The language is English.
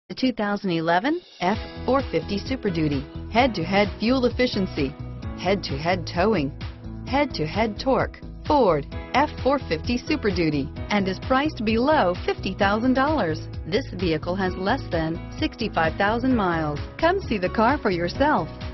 The 2011 F-450 Super Duty. Head-to-head fuel efficiency, head-to-head towing, head-to-head torque. Ford F-450 Super Duty and is priced below $50,000. This vehicle has less than 65,000 miles. Come see the car for yourself.